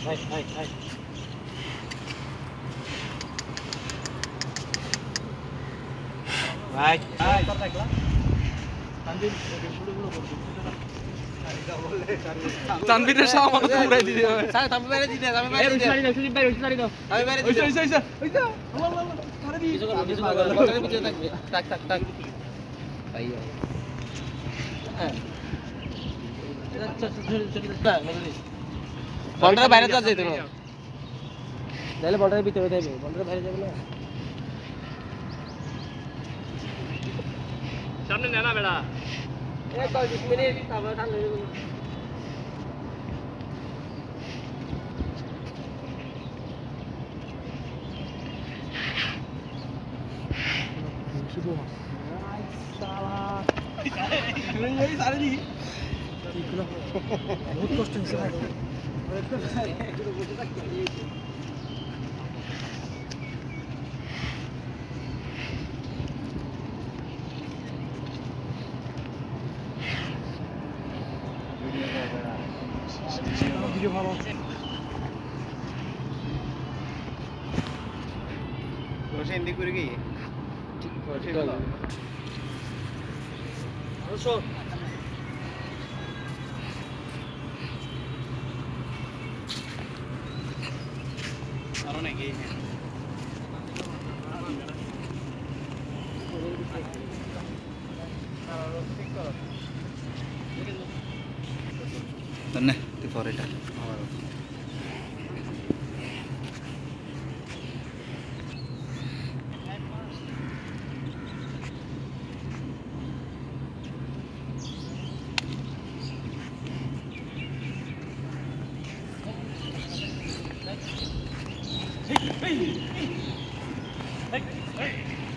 ভাই তানভীরের সামনে তো উড়াই দিতে হবে আমি বাইরে দিতে আমি বাইরে দিতে আমি বাইরে দিতে ওইসা থাক থাক থাক ভাই বলটার বাইরে তো যেতে না তাহলে বলটার ভিতরে যাবে বলটার বাইরে যাবে না সামনে নেনা বেড়া এক 20 মিনিট তারপর ঠান্ডা হয়ে যাবে बहुत कष्ट वीडियो ভালো বসে এন্ডি করে গিয়ে ঠিক আছে অবশ্য আরো নাকি না তুই পরে এটা hey